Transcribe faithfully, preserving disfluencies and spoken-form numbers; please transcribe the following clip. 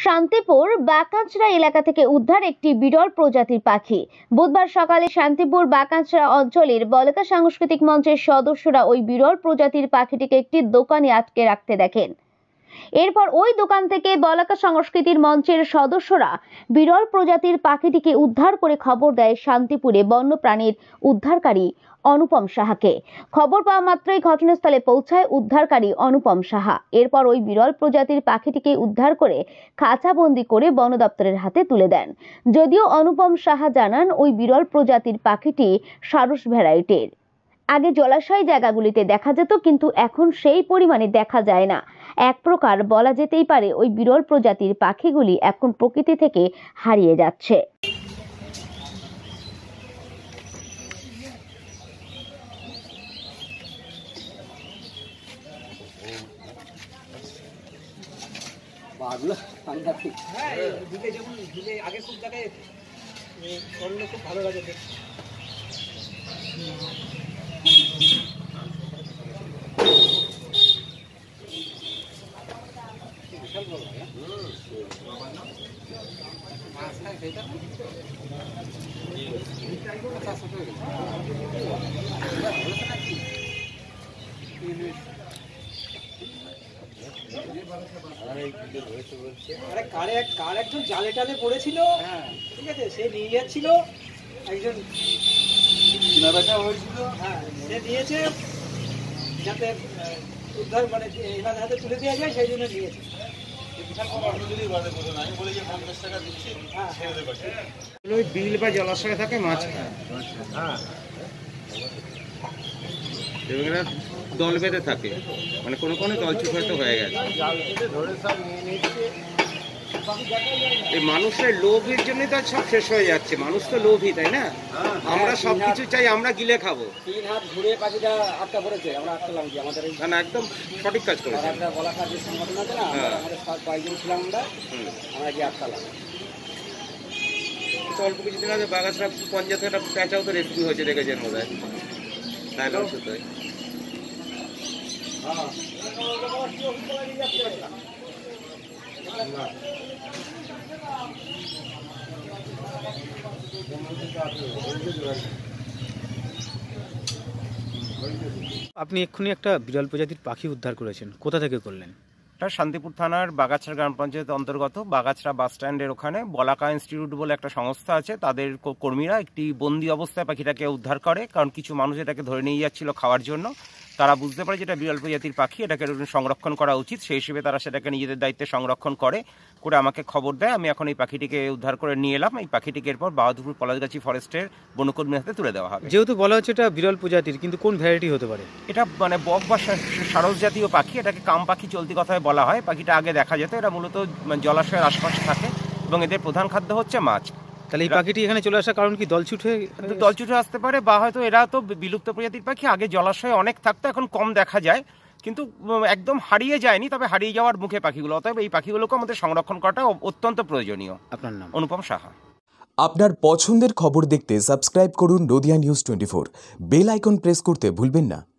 শান্তিপুর বাকাঁচড়া এলাকা থেকে উদ্ধার একটি বিরল প্রজাতির পাখি। বুধবার সকালে শান্তিপুর বাকাঁচড়া অঞ্চলের বলাকা সাংস্কৃতিক মঞ্চের সদস্যরা ওই বিরল প্রজাতির পাখিটিকে একটি দোকানে আটকে রাখতে দেখেন। এরপর ওই দোকান থেকে বলাকা সংস্কৃতির মঞ্চের সদস্যরা বিরল প্রজাতির পাখিটিকে উদ্ধার করে খবর দেয় শান্তিপুরে বন্যপ্রাণীর উদ্ধারকারী অনুপম সাহাকে। খবর পাওয়া মাত্রই ঘটনাস্থলে পৌঁছায় উদ্ধারকারী অনুপম সাহা। এরপর ওই বিরল প্রজাতির পাখিটিকে উদ্ধার করে খাঁচাবন্দি করে বন দপ্তরের হাতে তুলে দেন। যদিও অনুপম সাহা জানান, ওই বিরল প্রজাতির পাখিটি সারস ভ্যারাইটির। আগে জলাশয় জায়গাগুলিতে দেখা যেত, কিন্তু এখন সেই পরিমাণে দেখা যায় না। এক প্রকার বলা যেতেই পারে ওই বিরল প্রজাতির পাখিগুলি এখন প্রকৃতি থেকে হারিয়ে যাচ্ছে। খুব ভালো লাগে। বিশাল বড় মাছ খায় সেটা আরে কারে কার একজন জালে টালে পড়েছিল, ঠিক আছে, সে নিয়ে যাচ্ছিল, একজন কিনা বেচা হয়েছিল, হ্যাঁ সে নিয়েছে যাতে উদ্ধার মানে এনার হাতে তুলে দেওয়া যায়, সেই জন্য নিয়েছে। বিল বা জলাশয়ে থাকে মাছ দল বেঁধে থাকে, মানে কোনো কোনো দলছুট হয়তো হয়ে গেছে। এই মানুষের লোভের জন্যই তো সব শেষ হয়ে যাচ্ছে। মানুষ তো লোভী, তাই না? আমরা সবকিছু চাই, আমরা গিলে খাবো। তিন হাত ঘুরে পাখিটা আটকা পড়েছে, আমরা আটকালাম কি আমাদের না, একদম সঠিক কাজ করেছে। একটা বলাকার যে সংগঠন আছে না, আমাদের কয়েকজন ছিলাম আমরা, আমরা গিয়ে আটকালাম। অল্প কিছুদিন আগে বাগাছড়া পঞ্চায়েত একটা প্যাঁচাও তো রেস্কিউ হয়েছে, দেখেছেন বোধ হয়। তাই না? শুধুই আপনি এক্ষুনি একটা বিরল প্রজাতির পাখি উদ্ধার করেছেন, কোথা থেকে করলেন? এটা শান্তিপুর থানার বাগাছড়া গ্রাম পঞ্চায়েতের অন্তর্গত বাগাছড়া বাস স্ট্যান্ডের ওখানে বলাকা ইনস্টিটিউট বলে একটা সংস্থা আছে, তাদের কর্মীরা একটি বন্দি অবস্থায় পাখিটাকে উদ্ধার করে। কারণ কিছু মানুষ এটাকে ধরে নিয়ে যাচ্ছিল খাওয়ার জন্য। তারা বুঝতে পারে যেটা বিরল প্রজাতির পাখি, এটাকে সংরক্ষণ করা উচিত। সেই হিসেবে তারা সেটাকে নিজেদের দায়িত্বে সংরক্ষণ করে করে আমাকে খবর দেয়। আমি এখন এই পাখিটিকে উদ্ধার করে নিয়ে এলাম। এই পাখিটিকে এরপর বাহাদুরপুর পলাশগাছি ফরেস্টের বনকর্মীর হাতে তুলে দেওয়া হবে। যেহেতু বলা হচ্ছে এটা বিরল প্রজাতির, কিন্তু কোন ভ্যারাইটি হতে পারে? এটা মানে বক বা সারস জাতীয় পাখি। এটাকে কাম পাখি চলতি কথায় বলা হয়। পাখিটা আগে দেখা যেত। এরা মূলত জলাশয়ের আশপাশে থাকে এবং এদের প্রধান খাদ্য হচ্ছে মাছ। তাহলে এই পাখিটি এখানে চলে আসার কারণ কি দলছুট হয়ে দলছুট হয়ে আসতে পারে, বা হয়তো এরা তো বিলুপ্ত প্রজাতির পাখি, আগে জলাশয়ে অনেক থাকতো, এখন কম দেখা যায়, কিন্তু একদম হারিয়ে যায়নি, তবে হারিয়ে যাওয়ার মুখে পাখিগুলো। অতএব এই পাখিগুলোকে আমাদের সংরক্ষণ করাটা অত্যন্ত প্রয়োজনীয়। আপনার নাম? অনুপম সাহা। আপনার পছন্দের খবর দেখতে সাবস্ক্রাইব করুন Nadia news twenty four. Bell icon press করতে ভুলবেন না।